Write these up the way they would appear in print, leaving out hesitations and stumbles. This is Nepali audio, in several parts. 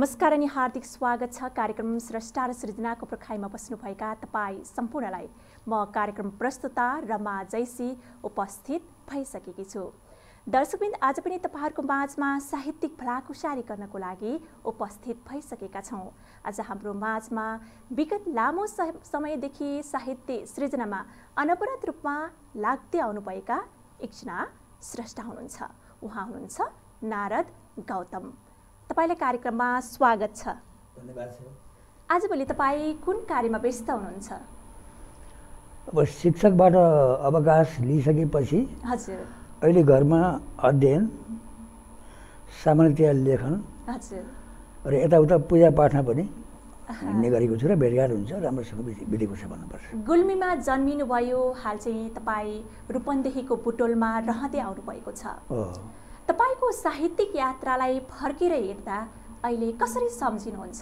नमस्कार अनि हार्दिक स्वागत छ कार्यक्रम स्रष्टा र सृजनाको प्रखाइमा बस्नुभएका तपाईँ सम्पूर्णलाई म कार्यक्रम प्रस्तुता रमा जैसी उपस्थित भइसकेकी छु। दर्शकवृन्द, आज पनि तपाईहरुको माझमा साहित्यिक भलाकुसारी गर्नको लागि उपस्थित भइसकेका छौं। आज हाम्रो माझमा विगत लामो समयदेखि साहित्य सृजनामा अनवरत रूपमा लाग्दै आउनुभएका एकजना स्रष्टा हुनुहुन्छ। उहाँ हुनुहुन्छ नारद गौतम। तपाईलाई कार्यक्रममा स्वागत छ। धन्यवाद छ। आजभोलि तपाई कुन कार्यमा व्यस्त हुनुहुन्छ? अब शिक्षकबाट अवकाश लिइसकेपछि हजुर अहिले घरमा अध्ययन, सामान्यतया लेखन हजुर र यताउता पूजापाठमा पनि हिँड्ने गरेको छु र भेटघाट हुन्छ, राम्रोसँग बितेको छ भन्नुपर्छ। गुल्मीमा जन्मिनुभयो, हाल चाहिँ तपाई रूपन्देहीको बुटोलमा रहँदै आउनुभएको छ। तपाईको साहित्यिक यात्रालाई फर्केर हेर्दा अहिले कसरी सम्झिनुहुन्छ?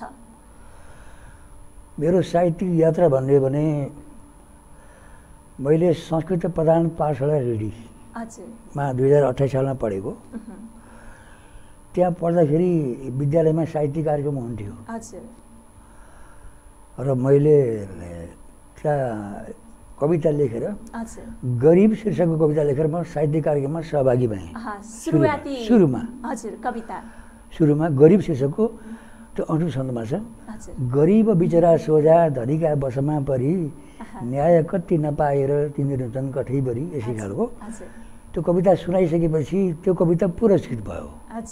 मेरो साहित्यिक यात्रा भन्ने भने मैले संस्कृत प्रधान पाठशाला रेडी मा 2028 सालमा पढेको। त्यहाँ पढ्दाखेरि विद्यालयमा साहित्य कार्यक्रम हुन्थ्यो र मैले त्यहाँ कविता लेखेर गरिब शीर्षकको कविता लेखेर म साहित्य कार्यक्रममा सहभागी भएँ। सुरुमा गरिब शीर्षकको त्यो अंशु छन्दमा छ। गरिब बिचरा सोझा धनीका बसमा परी न्याय कति नपाएर तिनीहरू झन् कठैबरी, यसै खालको त्यो कविता सुनाइसकेपछि त्यो कविता पुरस्कृत भयो।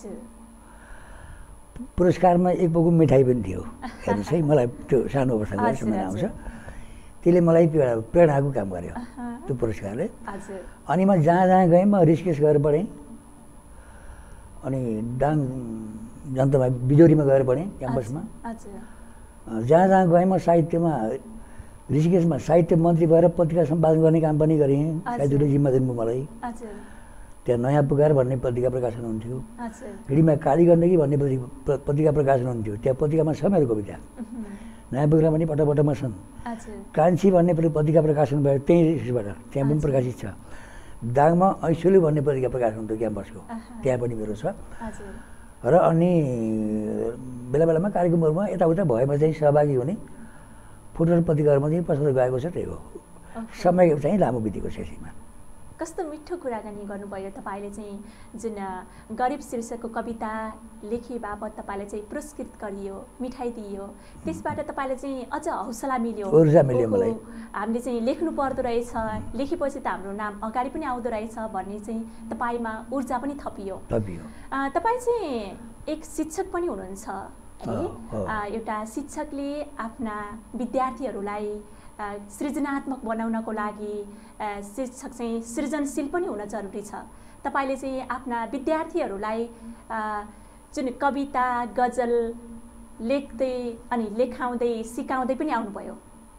पुरस्कारमा एक पोको मिठाई पनि थियो। हेर्नुहोस् है, मलाई त्यो सानो अवस्थामा सम्झना आउँछ। त्यसले मलाई प्रेरणाको काम गर्यो त्यो पुरस्कारले। अनि म जहाँ जहाँ गएँ म ऋषिकेश गएर पढेँ, अनि दाङ जनतामा बिजोरीमा गएर पढेँ क्याम्पसमा। जहाँ जहाँ गएँ म साहित्यमा ऋषिकेशमा साहित्य मन्त्री भएर पत्रिका सम्पादन गर्ने काम पनि गरेँ। साहित्यले जिम्मा दिनुभयो मलाई। त्यहाँ नयाँ पुकार भन्ने पत्रिका प्रकाशन हुन्थ्यो, हिँडीमा काली गण्डकी भन्ने पत्रिका प्रकाशन हुन्थ्यो। त्यहाँ पत्रिकामा छ मेरो कविता। नयाँ पुकार पनि पटपटमा छन्। कान्छी भन्ने पत्रिका प्रकाशन भयो त्यहीँबाट, त्यहाँ पनि प्रकाशित छ। दाङमा ऐसोलु भन्ने पत्रिका प्रकाशन हुन्थ्यो क्याम्पसको, त्यहाँ पनि मेरो छ। र अनि बेला बेलामा कार्यक्रमहरूमा यताउता भएमा चाहिँ सहभागी हुने, फुटबल पत्रिकाहरूमा चाहिँ पसल गएको छ। त्यही हो, समय चाहिँ लामो बितेको छ यसैमा। कस्तो मिठो कुराकानी गर्नुभयो। तपाईँले चाहिँ जुन गरिब शीर्षकको कविता लेखे बापत तपाईँलाई चाहिँ पुरस्कृत गरियो, मिठाई दिइयो, त्यसबाट तपाईँलाई चाहिँ अझ हौसला मिल्यो, ऊर्जा मिल्यो मलाई। हामीले चाहिँ लेख्नु पर्दो रहेछ, लेखेपछि त हाम्रो नाम अगाडि पनि आउँदो रहेछ भन्ने चाहिँ तपाईँमा ऊर्जा पनि थपियो। तपाईँ चाहिँ एक शिक्षक पनि हुनुहुन्छ। एउटा शिक्षकले आफ्ना विद्यार्थीहरूलाई सृजनात्मक बनाउनको लागि शिक्षक चाहिँ सृजनशील पनि हुन जरुरी छ। तपाईले चाहिँ आफ्ना विद्यार्थीहरूलाई जुन कविता गजल लेख्दै अनि लेखाउँदै सिकाउँदै पनि आउनुभयो।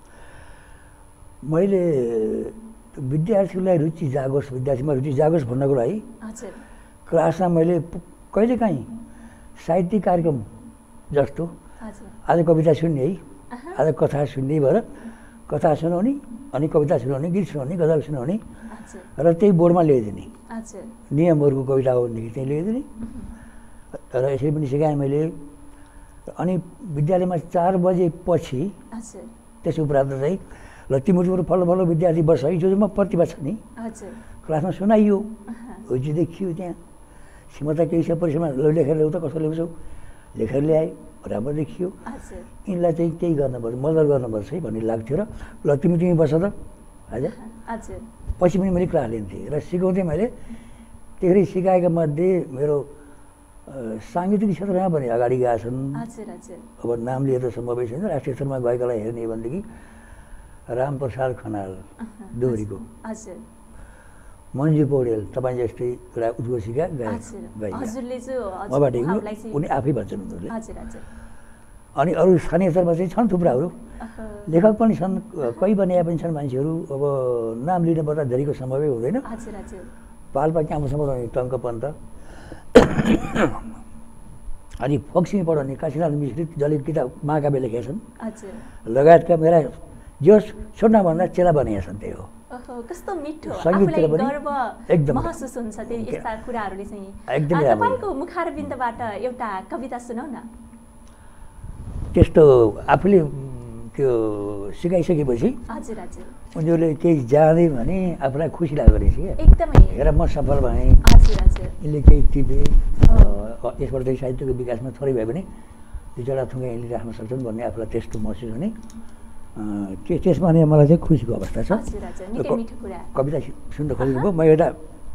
मैले विद्यार्थीलाई रुचि जागोस्, विद्यार्थीमा रुचि जागोस् भन्नको लागि क्लासमा मैले कहिलेकाहीँ साहित्यिक कार्यक्रम जस्तो आज कविता सुन्ने है, आज कथा सुन्ने भएर कथा सुनाउने, अनि कविता सुनाउने, गीत सुनाउने, गजल सुनाउने र त्यही बोर्डमा ल्याइदिने। नियमहरूको कविता हो भनेदेखि त्यही ल्याइदिने र यसरी पनि सिकाएँ मैले। अनि विद्यालयमा 4 बजेपछि त्यस उपरान्त चाहिँ ल तिम्रो फल्लो विद्यार्थी बस है, जोमा प्रतिभा छ नि, क्लासमा सुनाइयो, रुचि देखियो। त्यहाँ सीमता केही छ, परिसरमा लेखेर ल्याउ त, कसो ल्याउँछौ, लेखेर ल्याए, राम्रो देखियो। यिनलाई चाहिँ केही गर्नुपर्छ, मद्दत गर्नुपर्छ है भन्ने लाग्थ्यो। र ल तिमी बस त हजुर। पछि पनि मैले क्लास लिन्थेँ र सिकाउँथेँ मैले। त्यसरी सिकाएका मध्ये मेरो साङ्गीतिक क्षेत्रमा पनि अगाडि गएका छन्। अब नाम लिएर त सम्भवै छैन, राष्ट्रिय स्तरमा गएकालाई हेर्ने भनेदेखि रामप्रसाद खनाल दोहोरीको, मन्जु पौडेल तपाईँ जस्तै एउटा उद्घोषिका मबाट उनी आफै भन्छन् उनीहरूले। अनि अरू स्थानीय स्तरमा चाहिँ छन् थुप्राहरू, लेखक पनि छन्, कोही बनाए पनि छन् मान्छेहरू। अब नाम लिनुपर्दा धेरैको सम्भवै हुँदैन। पाल्पा क्याम्पसमा पढाउने टङ्क पन्त, अनि फोक्सिङ पढाउने काशीनाथ मिश्रित जसले किताब महाकाव्य लेखेका छन्, लगायतका मेरा जो छोड्न भन्दा चेला बनेका छन्। त्यही हो। कस्तो मिठो, आफूलाई गर्व महसुस हुन्छ यस्ता कुराहरूले चाहिँ। तपाईँको मुखारबिन्दबाट एउटा कविता सुनाउ न। त्यस्तो आफूले त्यो सिकाइसकेपछि हजुर हजुर उनीहरूले केही जाने भने आफूलाई खुसी लाग्दो रहेछ क्या एकदमै हेर म सफल भएँ हजुर हजुर यसले केही टिपे यसबाट चाहिँ साहित्यको विकासमा थोरै भए पनि दुई चारवटा थुङ्गा यसले राख्न सक्छन् भन्ने आफूलाई त्यस्तो महसुस हुने त्यसमा नै मलाई चाहिँ खुसीको अवस्था छ। हजुर हजुर निकै मिठो कुरा। कविता सुन्न खोजेको म एउटा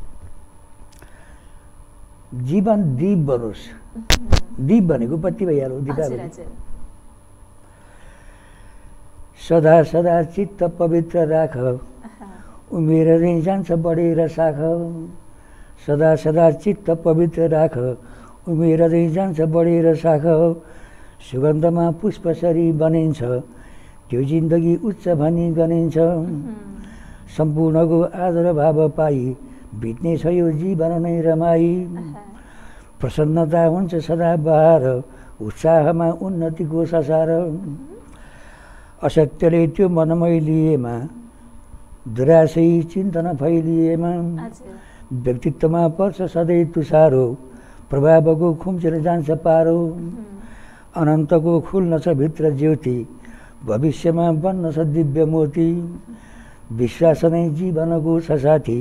जीवन दीप बनोस्, दीप भनेको बत्ती भइहाल्यो दीपावली। सदा सदा चित्त पवित्र राख, उमेर नै जान्छ बढेर साख। सदा सदा चित्त पवित्र राख, उमेर नै जान्छ बढेर साख। सुगन्धमा पुष्पसरी बनिन्छ, त्यो जिन्दगी उच्च भनी गनिन्छ। सम्पूर्णको आदर भाव पाई, बित्ने छ यो जीवन नै रमाई। प्रसन्नता हुन्छ सदा बहार, उत्साहमा उन्नतिको ससार। असत्यले त्यो मनमैलिएमा, दुराशै चिन्तन फैलिएमा। व्यक्तित्वमा पर्छ सधैँ तुसारो, प्रभावको खुम्चेर जान्छ पारो। अनन्तको खुल्न छ भित्र ज्योति, भविष्यमा बन्न छ दिव्य मोती। विश्वास नै जीवनको छ साथी,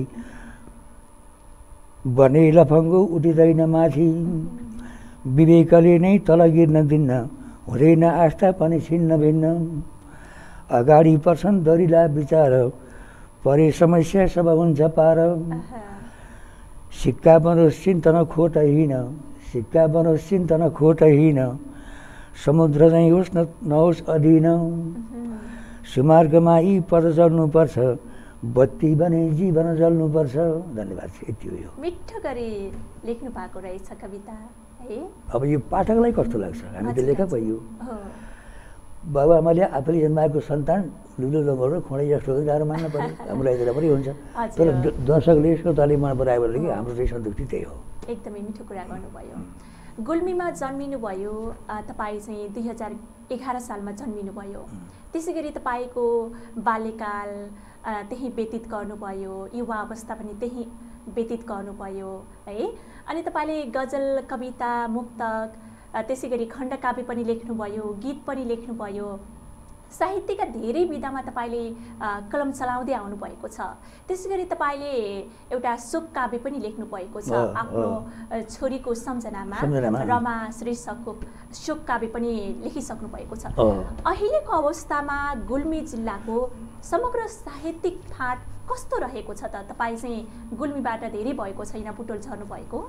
बने लफङ्गो उठिँदैन माथि। विवेकले नै तल गिर्न दिन्न, हुँदैन आस्था पनि छिन्न भिन्न। अगाडि पर्छन् दरिला विचार, परे समस्या सब हुन्छ पार। सिक्का बनोस् चिन्तन खोटहीन, सिक्का बनोस् चिन्तन खोटहीन। समुद्र चाहिँ होस् नहोस् अधीन। सुमार्गमा यी पद चल्नुपर्छ, बत्ती बने जीवन जल्नुपर्छ। धन्यवाद। यति हो। मिठो गरी लेख्नु भएको रहेछ कविता है। अब यो पाठकलाई कस्तो लाग्छ? हामी त लेखक भइयो। बाबुआमाले आफूले जन्माएको सन्तान लुलो लगेर खोँडै जस्तो गाह्रो मान्न पऱ्यो। हाम्रो आइदिँदा पनि हुन्छ, तर दर्शकले श्रोताले मन परायो भने हाम्रो चाहिँ सन्तुष्टि त्यही हो। एकदमै मिठो कुरा गर्नुभयो। गुल्मीमा जन्मिनुभयो तपाईँ चाहिँ 2011 सालमा जन्मिनुभयो। त्यसै गरी तपाईँको बाल्यकाल त्यहीँ व्यतीत गर्नुभयो, युवा अवस्था पनि त्यहीँ व्यतीत गर्नुभयो है। अनि तपाईँले गजल, कविता, मुक्तक, त्यसै गरी खण्डकाव्य पनि लेख्नुभयो, गीत पनि लेख्नुभयो। साहित्यका धेरै विधामा तपाईँले कलम चलाउँदै आउनुभएको छ। त्यसै गरी तपाईँले एउटा शोक काव्य पनि लेख्नुभएको छ आफ्नो छोरीको सम्झनामा। रमा शीर्षकको शोक काव्य पनि लेखिसक्नु भएको छ। अहिलेको अवस्थामा गुल्मी जिल्लाको समग्र साहित्यिक फाँट कस्तो रहेको छ त? तपाईँ चाहिँ गुल्मीबाट धेरै भएको छैन, बुटोल झर्नु भएको।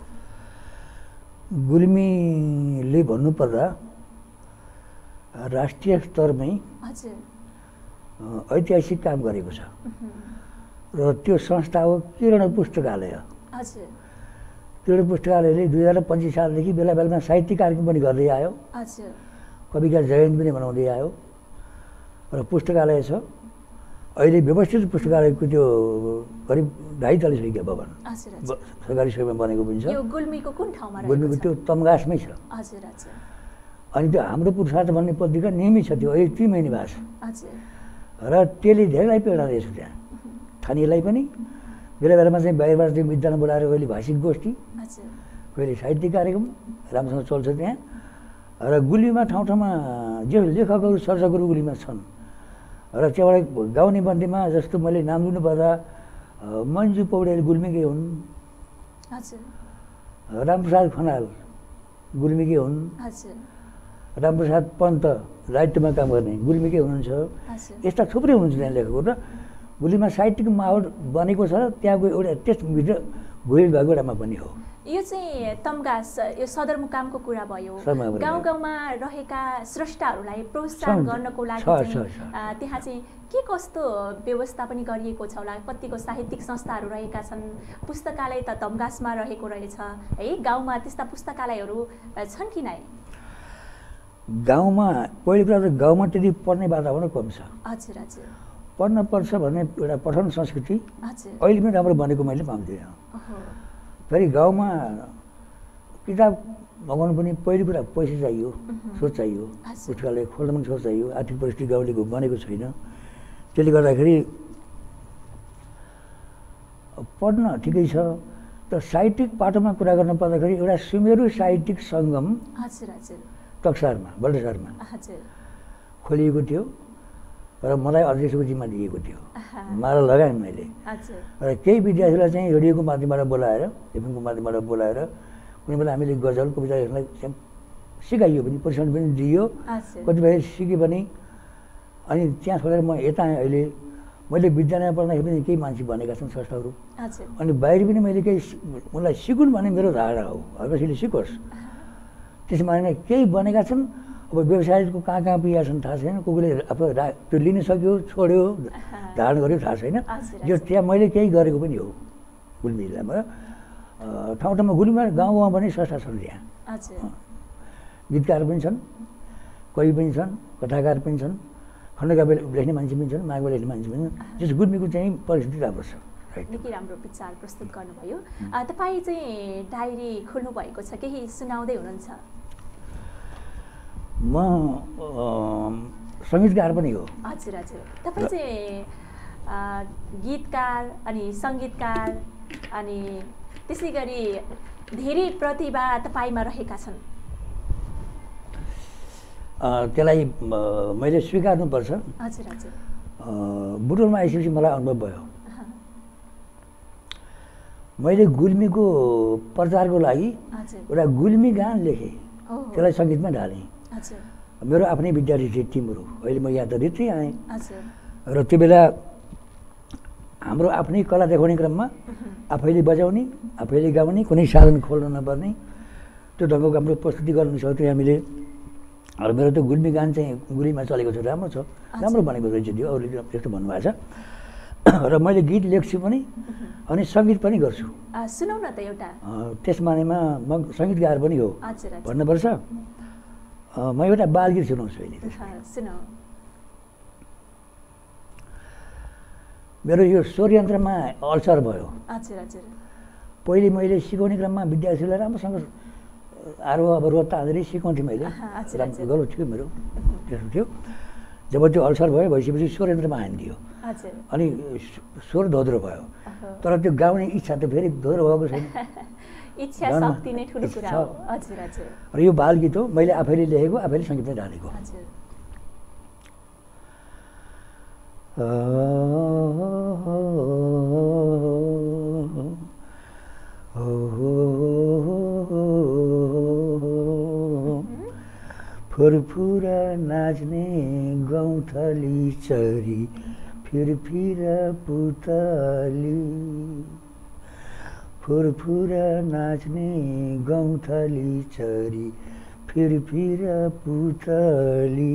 गुल्मीले भन्नुपर्दा राष्ट्रिय स्तरमै ऐतिहासिक काम गरेको छ र त्यो संस्था हो किरण पुस्तकालय। किरण पुस्तकालयले 2025 सालदेखि बेला बेलामा साहित्यिक कार्यक्रम पनि गर्दै आयो, कविका जयन्ती पनि मनाउँदै आयो र पुस्तकालय छ। अहिले व्यवस्थित पुस्तकालयको त्यो करिब 2.5 तले छ भवन, सरकारी सहयोगमा बनेको पनि छ। गुल्मीको कुन ठाउँमा? गुल्मीको त्यो तमगासमै छ। अनि त्यो हाम्रो पुरुषार्थ भन्ने पत्रिका नियमित छ, त्यो अहिले 3 महिने भएको छ र त्यसले धेरैलाई प्रेरणा दिएछ। त्यहाँ स्थानीयलाई पनि बेला बेलामा चाहिँ बाहिरबाट चाहिँ विद्यालय बोलाएर कहिले भाषिक गोष्ठी, कहिले साहित्यिक कार्यक्रम राम्रोसँग चल्छ त्यहाँ। र गुल्मीमा ठाउँ ठाउँमा जो लेखकहरू सर्जकहरू गुल्मीमा छन् र त्यहाँबाट गाउने बन्दीमा जस्तो मैले नाम लिनुपर्दा मन्जु पौडेल गुल्मीकै हुन्, रामप्रसाद खनाल गुल्मीकै हुन्, रामप्रसाद पन्त राइटमा काम गर्ने गुल्मीकै हुनुहुन्छ। यस्ता थुप्रै हुनुहुन्छ त्यहाँ लेखकहरू र गुल्मीमा साहित्यिक माहौल बनेको छ। त्यहाँको एउटा त्यसभित्र घुइल भएको एउटामा पनि हो। यो चाहिँ तमगास, यो सदरमुकामको कुरा भयो। गाउँ गाउँमा रहेका स्रष्टाहरूलाई प्रोत्साहन गर्नको लागि त्यहाँ चाहिँ के कस्तो व्यवस्था पनि गरिएको छ होला? कतिको साहित्यिक संस्थाहरू रहेका छन्? पुस्तकालय त तमगासमा रहेको रहेछ है, गाउँमा त्यस्ता पुस्तकालयहरू छन् कि नै? गाउँमा पहिलो कुरा त गाउँमा त्यति पढ्ने वातावरण कम छ। हजुर हजुर। पढ्न पर्छ भन्ने एउटा पठन संस्कृति अहिले पनि राम्रो बनेको मैले पाउँदिनँ। फेरि गाउँमा किताब मगाउनु पनि पहिलो कुरा पैसा चाहियो, सोच चाहियो, पुस्तकालय खोल्न पनि सोच चाहियो। आर्थिक परिस्थिति गाउँले बनेको छैन, त्यसले गर्दाखेरि पढ्न ठिकै छ। त साहित्यिक पाटोमा कुरा गर्नु पर्दाखेरि एउटा सुमेरु साहित्यिक सङ्गम टक्सारमा बल्टसारमा खोलिएको थियो र मलाई अध्यक्षको जिम्मा दिएको थियो। माला लगाएँ मैले र केही विद्यार्थीलाई चाहिँ रेडियोको माध्यमबाट बोलाएर एफएमको माध्यमबाट बोलाएर कुनै बेला हामीले गजल कविताहरूलाई सिकाइयो पनि प्रशिक्षण पनि दियो। कतिपय सिके पनि अनि त्यहाँ छोडेर म यता आएँ। अहिले मैले विद्यालयमा पढ्दाखेरि पनि केही मान्छे भनेका छन् संस्थाहरू अनि बाहिर पनि मैले केही उनलाई सिकुन् भने मेरो धारणा हो हरकसैले सिकोस् त्यसमा केही बनेका छन्। अब व्यवसायको कहाँ कहाँ पुगेका छन् थाहा छैन। कोहीले अब त्यो लिन सक्यो छोड्यो धारण गर्यो थाहा छैन। यो त्यहाँ मैले केही गरेको पनि हो गुल्मी जिल्लामा ठाउँ ठाउँमा गुल्मीमा गाउँ गाउँमा पनि संस्था छन्। त्यहाँ गीतकार पनि छन् कवि पनि छन् कथाकार पनि छन् खण्डकाव्य लेख्ने मान्छे पनि छन् मागवा लेख्ने मान्छे पनि छन्। त्यस गुल्मीको चाहिँ परिस्थिति राम्रो छ। निकै राम्रो विचार प्रस्तुत गर्नुभयो। तपाईँ चाहिँ डायरी खोल्नु भएको छ केही सुनाउँदै हुनुहुन्छ? म सङ्गीतकार पनि हो। हजुर हजुर। तपाईँ चाहिँ गीतकार अनि सङ्गीतकार अनि त्यसै गरी धेरै प्रतिभा तपाईँमा रहेका छन्। त्यसलाई मैले स्वीकार्नुपर्छ। हजुर हजुर। बुटोलमा आइसकेपछि मलाई अनुभव भयो। मैले गुल्मीको प्रचारको लागि एउटा गुल्मी गान लेखेँ त्यसलाई सङ्गीतमा ढालेँ। मेरो आफ्नै विद्यार्थी थिए टिमहरू। अहिले म यहाँ त रित्रै आएँ र त्यो बेला हाम्रो आफ्नै कला देखाउने क्रममा आफैले बजाउने आफैले गाउने कुनै साधन खोल्न नपर्ने त्यो ढङ्गको हाम्रो प्रस्तुति गर्नु सक्थ्यौँ हामीले। र मेरो त्यो गुल्मी गान चाहिँ गुल्मीमा चलेको छ राम्रो छ राम्रो बनेको रहेछ त्यो अरूले त्यस्तो भन्नुभएको छ। र मैले गीत लेख्छु पनि अनि सङ्गीत पनि गर्छु। सुनाउन त एउटा त्यस मानेमा म सङ्गीतकार पनि हो भन्नुपर्छ। म एउटा बालगीत सुनाउँछु अहिले। मेरो यो स्वर यन्त्रमा अल्सर भयो। पहिले मैले सिकाउने क्रममा विद्यार्थीलाई राम्रोसँग आरोह अवरोह तानेर सिकाउँथेँ मैले गलत थियो मेरो त्यस्तो थियो। जब त्यो अल्सर भयो भइसकेपछि स्वर यन्त्रमा हानिदियो अनि स्वर धोद्रो भयो तर त्यो गाउने इच्छा त फेरि धोद्रो भएको छैन। इच्छा शक्ति नै ठुलो कुरा हो। हजुर हजुर। र यो बालगीत हो मैले आफैले लेखेको आफैले सङ्गीतमा ढालेको। फुरफुरा नाच्ने गौँथली चरी फिरफिर पुतली फुरफुरा नाच्ने गौँथली चरी फिरफिर पुतली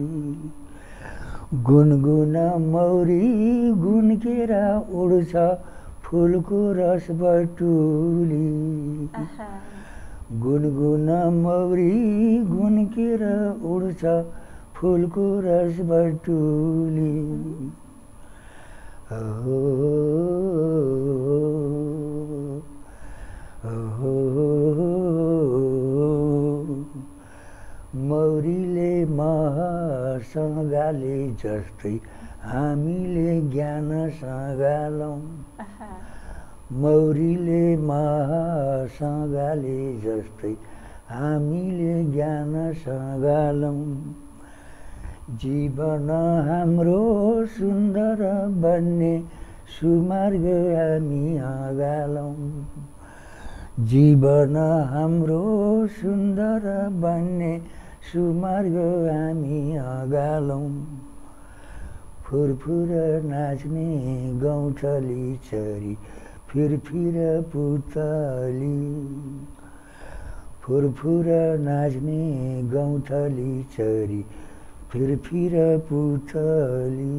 गुनगुन मौरी गुन्केर उड्छ फुलको रस बटुली गुनगुन मौरी गुन्केर उड्छ फुलको रस बटुली मौरीले महसँग गाले जस्तै हामीले ज्ञानसँग गालौँ मौरीले महसँग गाले जस्तै हामीले ज्ञानसँग गालौँ जीवन हाम्रो सुन्दर बन्ने सुमार्ग हामी अगालौँ जीवन हाम्रो सुन्दर बन्ने सुमार्ग हामी अगालौँ फुरफुर नाच्ने गौँथली चरी फिरफिर पुतली फुरफुर नाच्ने गौँथली चरी फिरफिर पुतली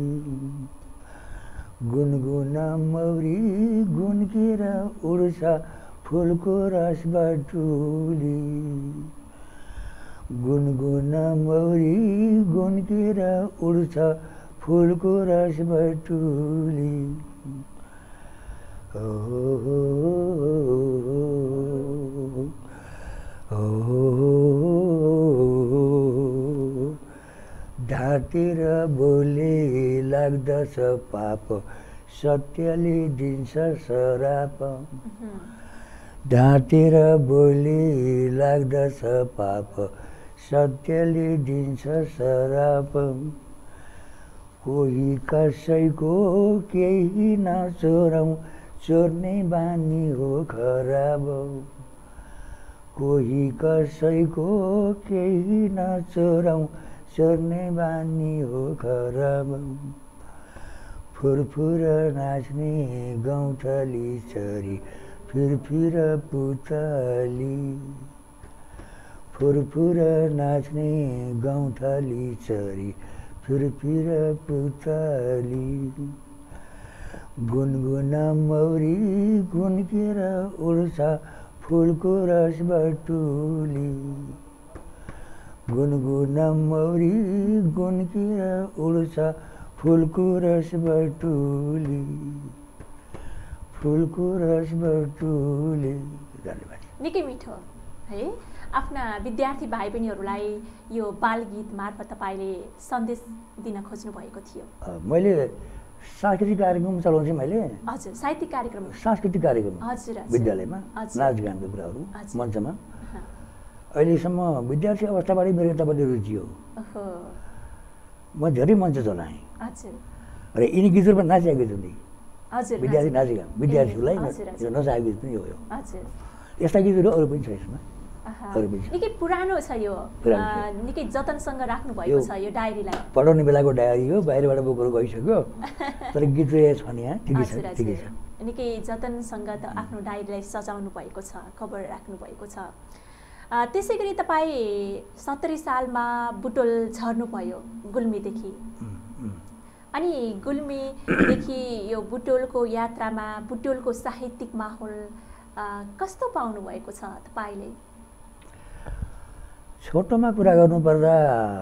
गुनगुन मौरी गुन्केर उड्छ फुलको रस बटुली गुनगुन मौरी गुन्केर उड्छ फुलको रस बटुली ढाँटेर बोले लाग्दछ पाप सत्यले दिन्छ सराप ढाँटेर बोले लाग्दछ पाप सत्यले दिन्छ सराप कोही कसैको केही नचोराउँ चोर्ने बानी हो खराब कोही कसैको केही नचोराउँ चोर्ने बानी हो खराब फुरफुर नाच्ने गौँथली चरी फिरफिर पुतली फुरफुर नाच्ने गौँथली चरी फिरफिर पुतली गुनगुन मौरी गुन्केर उड्छ फुलको रस बटुली गुनगुन मौरी गुन्केर उड्छ फुलको रस बटुली फुलको रस बटुली। निकै मिठो है। आफ्ना विद्यार्थी भाइ बहिनीहरूलाई यो बालगीत मार्फत तपाईँले सन्देश दिन खोज्नु भएको थियो। मैले सांस्कृतिक कार्यक्रम चलाउँछु मैले। हजुर, साहित्यिक कार्यक्रम, सांस्कृतिक कार्यक्रम हजुर विद्यालयमा नाचगानको कुराहरू मञ्चमा। अहिलेसम्म विद्यार्थी अवस्थाबाटै मेरो यतापट्टि रुचि हो। म धेरै मञ्च चलाएँ र यिनी गीतहरू पनि नाचेका गीत हुन्। विद्यार्थी नाचेका विद्यार्थीहरूलाई नचाहेको गीत पनि हो। यस्ता गीतहरू अरू पनि छ यसमा। निकै पुरानो छ यो, निकै जतनसँग राख्नु भएको छ यो डायरीलाई। पढाउने बेलाको डायरी हो, बाहिरबाट बुकहरू गइसक्यो तर गीत छ नि यहाँ ठिकै छ ठिकै छ। निकै जतनसँग त आफ्नो डायरीलाई सजाउनु भएको छ, खबर राख्नु भएको छ। त्यसै गरी तपाईँ 70 सालमा बुटोल झर्नुभयो गुल्मीदेखि, अनि गुल्मीदेखि यो बुटोलको यात्रामा बुटोलको साहित्यिक माहौल कस्तो पाउनु भएको छ तपाईँले? छोटोमा कुरा गर्नुपर्दा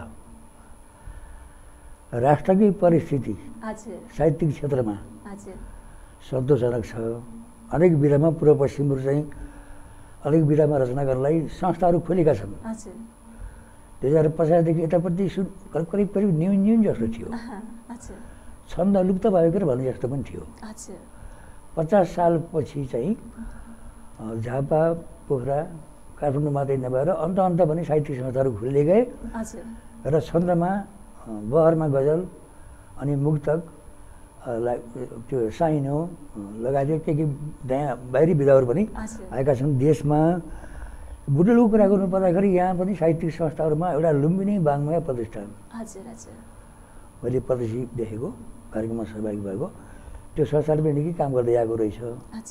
राष्ट्रकै परिस्थिति साहित्यिक क्षेत्रमा सन्तोषजनक छ। अनेक विधामा पूर्व पश्चिमहरू चाहिँ अनेक विधामा रचना गर्नलाई संस्थाहरू खोलेका छन्। 2050देखि यतापट्टि करिब करिब न्यून जस्तो थियो। छन्द लुप्त भएको र भन्ने जस्तो पनि थियो। 50 सालपछि चाहिँ झापा पोखरा काठमाडौँ मात्रै नभएर अन्त पनि साहित्यिक संस्थाहरू खुल्दै गए र छन्दमा बहरमा गजल अनि मुक्तक त्यो साइनो लगायत के नयाँ बाहिरी विधाहरू पनि आएका छन् देशमा। बुटोलको कुरा गर्नु पर्दाखेरि यहाँ पनि साहित्यिक संस्थाहरूमा एउटा लुम्बिनी वाङ्मय प्रतिष्ठान मैले प्रदर्शित देखेको कार्यक्रममा सहभागी भएको त्यो संस्थाले पनि निकै काम गर्दै आएको रहेछ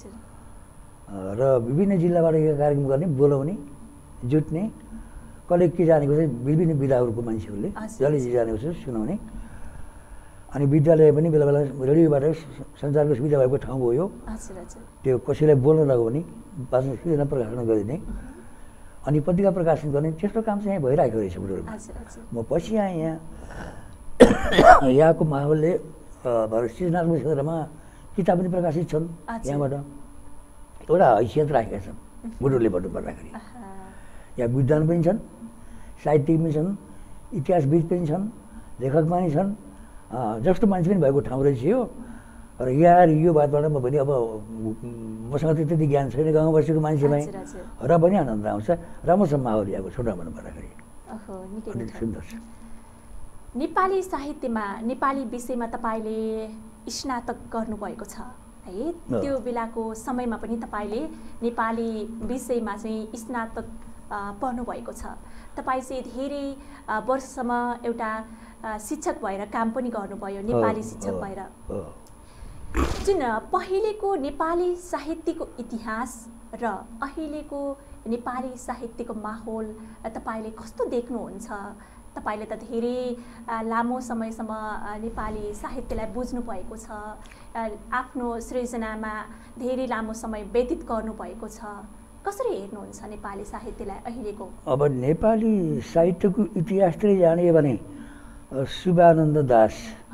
र विभिन्न जिल्लाबाट यो कार्यक्रम गर्ने बोलाउने जुट्ने कसले के जानेको छ विभिन्न विधाहरूको मान्छेहरूले जसले जे जानेको छ सुनाउने। अनि विद्यालय पनि बेला बेला रेडियोबाट सञ्चारको सुविधा भएको ठाउँ हो यो। त्यो कसैलाई बोल्न लगाउने बाँच्न सूचना प्रकाशन गरिदिने अनि पत्रिका प्रकाशन गर्ने त्यस्तो काम चाहिँ यहाँ भइरहेको रहेछ बुटोलमा। म पछि आएँ यहाँ यहाँको माहौलले सृजनात्मक क्षेत्रमा किताब पनि प्रकाशित छन् यहाँबाट एउटा हैसियत राखेका छन् बुटोलले भन्नुपर्दाखेरि। यहाँ विद्वान पनि छन्, साहित्यिक पनि छन्, इतिहासविद पनि छन्, लेखक पनि छन्, जस्तो मान्छे पनि भएको ठाउँ रहेछ यो। र यहाँ यो बातबाट म पनि अब मसँग त त्यति ज्ञान छैन गाउँ बसेको मान्छेमै र पनि आनन्द आउँछ। राम्रोसँग माहौल यहाँको छोटो भन्नुपर्दाखेरि सुन्दर छ। नेपाली साहित्यमा नेपाली विषयमा तपाईँले स्नातक गर्नुभएको छ है। त्यो बेलाको समयमा पनि तपाईँले नेपाली विषयमा चाहिँ स्नातक पढ्नुभएको छ। तपाईँ चाहिँ धेरै वर्षसम्म एउटा शिक्षक भएर काम पनि गर्नुभयो, नेपाली शिक्षक भएर। जुन पहिलेको नेपाली साहित्यको इतिहास र अहिलेको नेपाली साहित्यको माहौल तपाईँले कस्तो देख्नुहुन्छ? तपाईँले त धेरै लामो समयसम्म नेपाली साहित्यलाई बुझ्नु भएको छ, आफ्नो सृजनामा धेरै लामो समय व्यतीत गर्नुभएको छ। कसरी हेर्नुहुन्छ नेपाली साहित्यलाई अहिलेको? अब नेपाली साहित्यको इतिहासतिर जाने भने शिवानन्द दास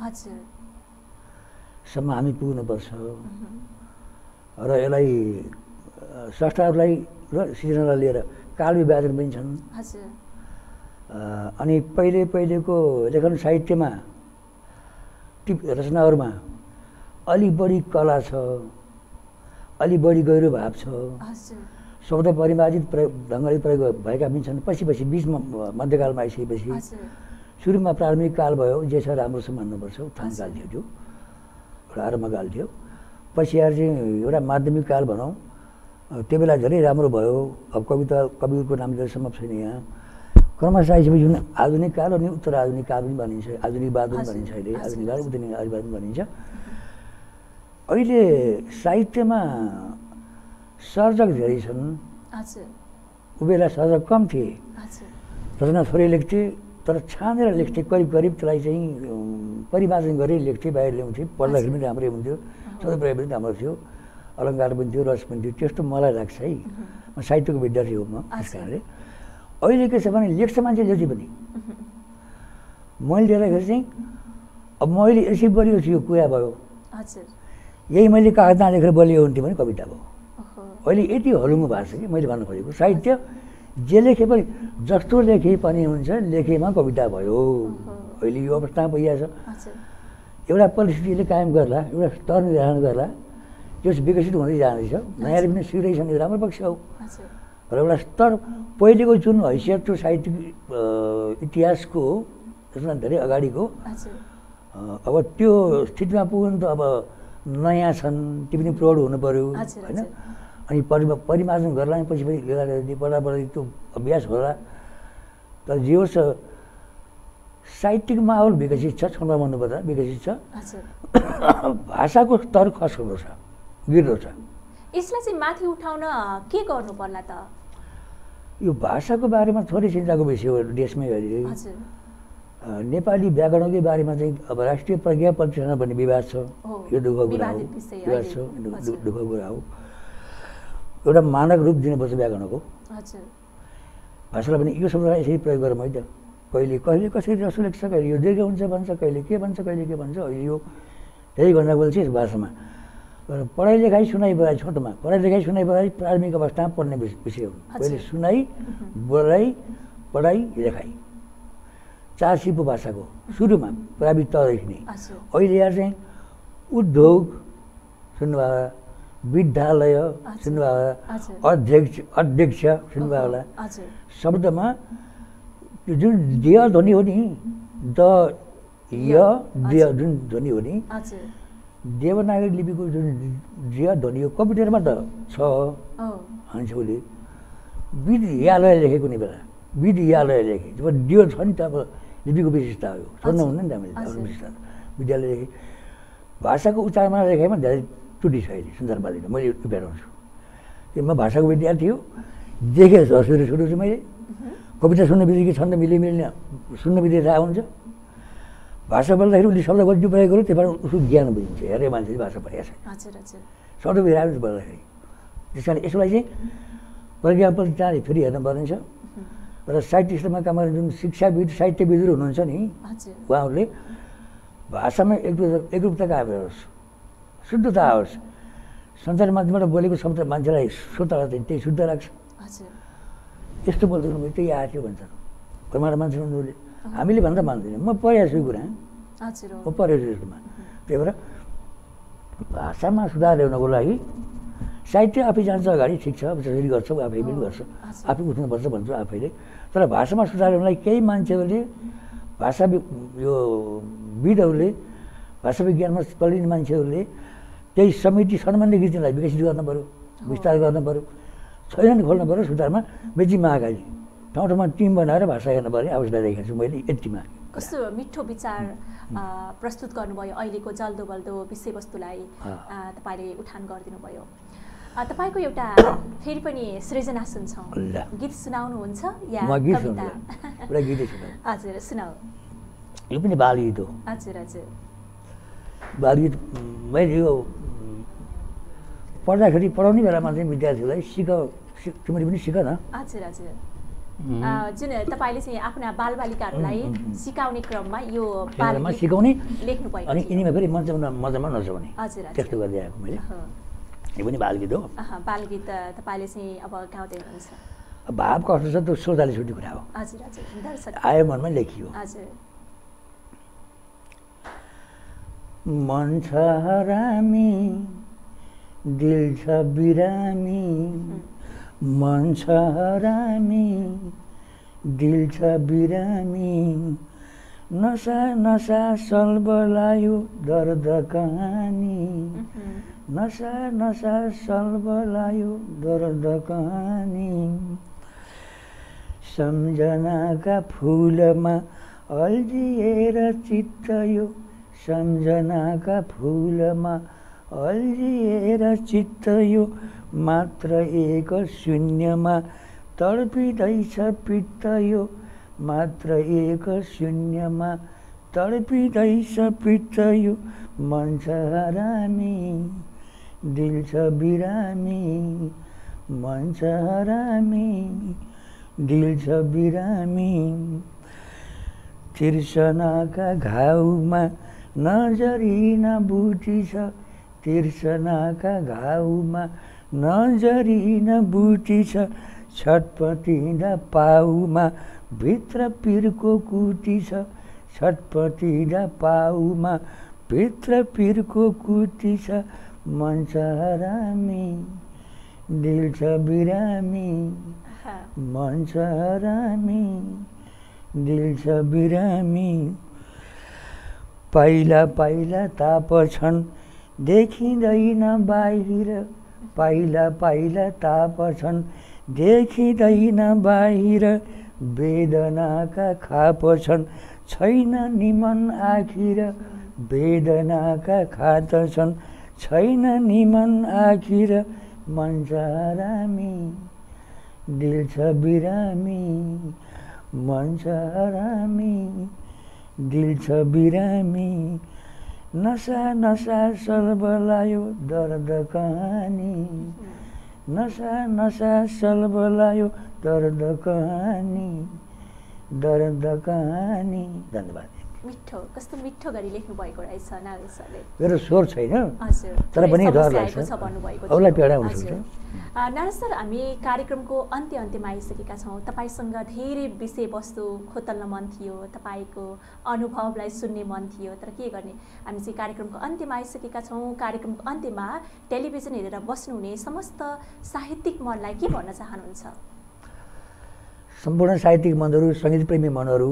सम्म हामी पुग्नुपर्छ र यसलाई संस्थाहरूलाई र सृजनालाई लिएर काल विभाजन पनि छन्। अनि पहिलेको लेखन साहित्यमा ती रचनाहरूमा अलि बढी कला छ, अलि बढी गहिरो भाव छ, शब्द परिमार्जित ढङ्गले प्रयोग भएका पनि छन्। पछि बिचमा मध्यकालमा आइसकेपछि सुरुमा प्रारम्भिक काल भयो, जे छ राम्रोसँग मान्नुपर्छ, उत्थान काल थियो त्यो, एउटा आरम्भकाल थियो। पछि आएर चाहिँ एउटा माध्यमिक काल भनौँ, त्यो बेला धेरै राम्रो भयो। अब कविको नाम लिएर सम्भव छैन यहाँ। क्रमशः आइसकेपछि जुन आधुनिक काल अनि उत्तर आधुनिक काल पनि भनिन्छ, आधुनिकवाद पनि भनिन्छ अहिले, आधुनिकवाद आधुनिकवाद पनि भनिन्छ। अहिले साहित्यमा सर्जक धेरै छन्, ऊ बेला सर्जक कम थिए, रचना थोरै लेख्थे, तर छानेर लेख्थे, करिब त्यसलाई चाहिँ परिमार्जन गरेर लेख्थे, बाहिर ल्याउँथे, पढ्दाखेरि पनि राम्रै हुन्थ्यो, सदुपयोग पनि राम्रो थियो, अलङ्कार पनि थियो, रस पनि थियो। त्यस्तो मलाई लाग्छ है, म साहित्यको विद्यार्थी हो म, त्यस कारणले। अहिले के छ भने लेख्छ मान्छे जति पनि, मैले लेख्दाखेरि चाहिँ अब मैले यसै बलियो छु, यो कुरा भयो, यही मैले कागजमा लेखेर बलियो हुन्थ्यो भने कविता भयो। अहिले यति हलुङ्गो भएको छ कि मैले भन्न खोजेको साहित्य जे लेखे पनि, जस्तो लेखे पनि हुन्छ, लेखेमा कविता भयो। अहिले यो अवस्थामा भइरहेछ। एउटा परिस्थितिले कायम गर्ला, एउटा स्तर निर्धारण गर्ला, त्यो विकसित हुँदै जाँदैछ। नयाँले पनि सिक्दैछन्, यो राम्रो पक्ष हो। र एउटा स्तर पहिलेको जुन हैसियत थियो साहित्यिक इतिहासको, त्यसमा धेरै अगाडिको, अब त्यो स्थितिमा पुग्नु त अब नयाँ छन्, ती पनि प्रौढ हुनु पऱ्यो होइन। अनि परिमार्जन गर्ला, पछि पढ्दा त्यो अभ्यास होला। तर जे होस् साहित्यिक माहौल विकसित छ, छन्दमा भन्नुपर्दा विकसित छ। भाषाको स्तर खस्किँदो छ, गिर्दो छ। यसलाई चाहिँ माथि उठाउन के गर्नु पर्ला त? यो भाषाको बारेमा थोरै चिन्ताको विषय हो देशमै अहिले। नेपाली व्याकरणकै बारेमा चाहिँ अब राष्ट्रिय प्रज्ञा प्रतिष्ठान भन्ने विवाद छ, यो दुःखको कुरा हो, विवाद छ, दुःखको कुरा हो। एउटा मानक रूप दिनुपर्छ व्याकरणको, भाषालाई पनि यो शब्दलाई यसरी प्रयोग गरौँ है त। कहिले कसरी जस्तो लेख्छ, कहिले यो दीर्घ हुन्छ भन्छ, कहिले के भन्छ, अहिले यो धेरै गण्डा बोल्छ यस भाषामा। र पढाइ लेखाइ सुनाइ बोलाइ छोटोमा, पढाइ लेखाइ सुनाइ बोलाइ प्रारम्भिक अवस्थामा पढ्ने विषय हो। पहिले सुनाइ बोलाइ पढाइ लेखाइ, 4 सिपो भाषाको सुरुमा प्राविधिक तदेखि नै। अहिले यहाँ चाहिँ उद्योग सुन्नुभयो, विद्यालय सुन्नुभयो, अध्यक्ष सुन्नुभयो होला। शब्दमा जुन देय ध्वनि हो नि, द य देय जुन ध्वनि हो नि, देवनागरी लिपिको जुन देय ध्वनि हो, कम्प्युटरमा त छ मान्छेले विद्यालय लेखेको कुनै बेला, विद्यालय लेखे जब देव छ नि त, अब लिपिको विशेषता हो, छोड्नु हुन्न नि त हामीले विशेषता। विद्यालय लेखेँ, भाषाको उच्चारणमा लेखाइमा धेरै त्रुटि छ अहिले संसारवादीमा। मैले यो भेटाउँछु कि म भाषाको विद्यार्थी हो, देखेँ सुरु चाहिँ मैले कविता सुन्न बित्तिकै छन्द मिल्ने सुन्न बित्तिकै थाहा हुन्छ। भाषा बोल्दाखेरि उसले शब्द कति प्रयोग गर्यो, त्यही भएर उसको ज्ञान बुझिन्छ। हेरे मान्छेले भाषा पढेको छ, शब्द बिरायो बोल्दाखेरि। त्यस कारण यसलाई चाहिँ प्रज्ञा प्रतिष्ठानले फेरि हेर्नु पर्ने छ। र साहित्य क्षेत्रमा काम गर्ने जुन शिक्षाविद साहित्यविदहरू हुनुहुन्छ नि, उहाँहरूले भाषामा एकरूपता कायम होस्, शुद्धता आओस्। सञ्चार माध्यमबाट बोलेको शब्द मान्छेलाई श्रोतालाई चाहिँ त्यही शुद्ध लाग्छ। यस्तो बोल्दैछौँ त्यही आएको भन्छ प्रमाण मान्छे उसले, हामीले भन्दा मान्दैनौँ। म पढेको छु कुरा, म पढेको छु यसमा। त्यही भएर भाषामा सुधार ल्याउनको लागि साहित्य आफै जान्छ अगाडि, ठिक छ, जसरी गर्छ आफै पनि गर्छ, आफै उठ्नुपर्छ भन्छु आफैले। तर भाषामा सुधार ल्याउनलाई केही मान्छेहरूले, भाषा यो विदहरूले, भाषा विज्ञानमा पढिने मान्छेहरूले केही समिति सम्बन्धी नीतिलाई विकसित गर्नु पऱ्यो, विस्तार गर्नु पऱ्यो, छैन खोल्नु पऱ्यो। सुधारमा बेची महाकाली ठाउँ ठाउँमा टिम बनाएर भाषा हेर्नुपर्ने आवश्यकता देखेको छु मैले यतिमा। कस्तो मिठो विचार प्रस्तुत गर्नुभयो अहिलेको जल्दो बल्दो विषयवस्तुलाई तपाईँले उठान गरिदिनु भयो। तपाईँको एउटा फेरि पनि सृजना सुन्छौँ, गीत सुनाउनुहुन्छ या कविता? एउटा गीतै सुनाऊ। हजुर सुनाऊ। यो पनि बालगीत हो। हजुर हजुर। बालगीत मैले यो पढ्दाखेरि पढाउने बेलामा चाहिँ विद्यार्थीलाई तिमीले पनि सिक न। हजुर हजुर। जुन तपाईँले चाहिँ आफ्ना बालबालिकाहरूलाई सिकाउने क्रममा यो सिकाउने लेख्नु भयो अनि यिनीमा फेरि मजामा नचाउने, हजुर त्यस्तो गर्दै आएको मैले। यो पनि बालगीत हो। बालगीत तपाईँले चाहिँ अब गाउँदै हुनुहुन्छ। भाव कस्तो छ त्यो श्रोताले छुट्टी कुरा हो। हजुर हजुर। दर्शक आयो मनमा लेखियो। हजुर। मन छ हरामी, दिल छ बिरामी, मन छ हरामी दिल छ बिरामी नसा नसा सल्बलायो दर्द कहानी नसा नसा सल्बलायो दर्द कहानी सम्झनाका फुलमा अल्झिएर चित्त यो सम्झनाका फुलमा अल्झिएर चित्त यो मात्र एक शून्यमा तडपिँदैछ पित्त यो मात्र एक शून्यमा तडपिँदैछ पित्त यो मन छ हरामी दिल छ बिरामी मन छ हरामी दिल छ बिरामी तिर्सनाका घाउमा नजरी नबुटी छ तिर्सनाका घाउमा नजरी नबुटी छ छटपटिँदा पाउमा भित्र पिरको कुटी छ छटपटिँदा पाउमा भित्र पिरको कुटी छ मन छ हरामी दिल छ बिरामी मन छ हरामी दिल छ बिरामी पहिला पहिला ताप छन् देखिँदैन बाहिर पहिला पहिला ताप छन् देखिँदैन बाहिर वेदनाका खाप छन् छैन निमन आखिर वेदनाका खात छन् छैन निमन आखिर मन छ हरामी दिल छ बिरामी मन छ हरामी दिल छ बिरामी नसा नसा सल्बलायो दर्द कहानी नसा नसा सल्बलायो दर्द कहानी धन्यवाद मिठो कस्तो मिठो गरी लेख्नु भएको रहेछ नारायण सरले मेरो स्वर छैन हजुर तर पनि डर लाग्छ अरूलाई पीडा हुन्छ नारायण सर हामी कार्यक्रमको अन्त्यमा आइसकेका छौँ तपाईसँग धेरै विषयवस्तु खोतल्न मन थियो तपाईको अनुभवलाई सुन्ने मन थियो तर के गर्ने हामी चाहिँ कार्यक्रमको अन्त्यमा आइसकेका छौँ कार्यक्रमको अन्त्यमा टेलिभिजन हेरेर बस्नुहुने समस्त साहित्यिक मनलाई के भन्न चाहनुहुन्छ सम्पूर्ण साहित्यिक मनहरू संगीत प्रेमी मनहरू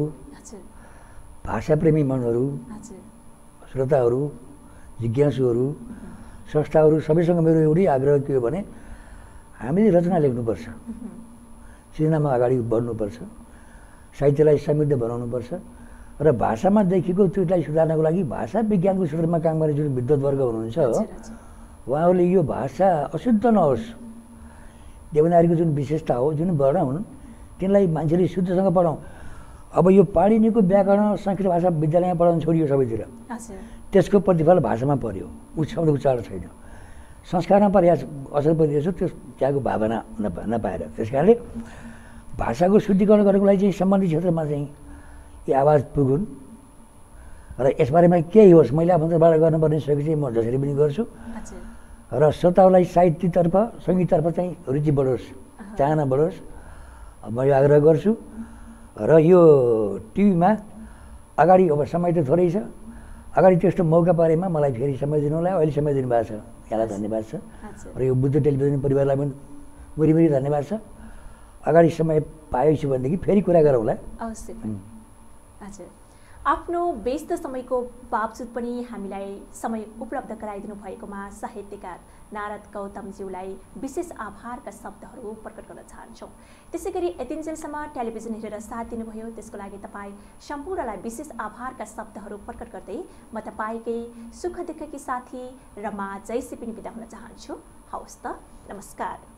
भाषा प्रेमी मनहरू श्रोताहरू जिज्ञासुहरू संस्थाहरू सबैसँग मेरो एउटै आग्रह के हो भने हामीले रचना लेख्नुपर्छ सिर्जनामा अगाडि बढ्नुपर्छ साहित्यलाई समृद्ध बनाउनुपर्छ र भाषामा देखिएको त्रुटिलाई सुधार्नको लागि भाषा विज्ञानको क्षेत्रमा काम गर्ने जुन विद्वद्वर्ग हुनुहुन्छ उहाँहरूले यो भाषा अशुद्ध नहोस् देवनागरीको जुन विशेषता हो जुन वर्ण हुन् तिनलाई मान्छेले शुद्धसँग पढाउँ अब यो पाणिनीको व्याकरण संस्कृत भाषा विद्यालयमा पढाउनु छोडियो सबैतिर त्यसको प्रतिफल भाषामा पर्यो शब्द उच्चारण छैन संस्कारमा पर्या असर परिरहेछ त्यो त्यहाँको भावना नपाएर त्यस कारणले भाषाको शुद्धिकरण गर्नको लागि चाहिँ सम्बन्धित क्षेत्रमा चाहिँ यी आवाज पुगुन् र यसबारेमा केही होस् मैले आफन्तबाट गर्नुपर्ने सहयोग चाहिँ म जसरी पनि गर्छु र श्रोताहरूलाई साहित्यतर्फ सङ्गीततर्फ चाहिँ रुचि बढोस् चाहना बढोस् म यो आग्रह गर्छु र यो टिभीमा अगाडि अब समय त थोरै छ अगाडि त्यस्तो मौका परेमा मलाई फेरि समय दिनुलाई अहिले समय दिनुभएको छ यहाँलाई धन्यवाद छ र यो बुद्ध टेलिभिजन परिवारलाई पनि मुरी धन्यवाद छ अगाडि समय पाएछु भनेदेखि फेरि कुरा गरौँला अवश्य हजुर आफ्नो व्यस्त समयको बावजुद पनि हामीलाई समय उपलब्ध गराइदिनु भएकोमा साहित्यकार नारद गौतमज्यूलाई विशेष आभारका शब्दहरू प्रकट गर्न चाहन्छौँ त्यसैगरी यतिन्जेलसम्म टेलिभिजन हेरेर साथ दिनुभयो त्यसको लागि तपाईँ सम्पूर्णलाई विशेष आभारका शब्दहरू प्रकट गर्दै म तपाईँकै सुख दुःखकी साथी रमा जयसी पनि बिदा हुन चाहन्छु हवस् त नमस्कार